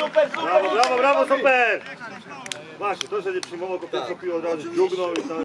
Super, super! Brawo, brawo, brawo, super! Właśnie, to, że nie przyjmował, to pierwszą piłę od razu dziugnął i tam...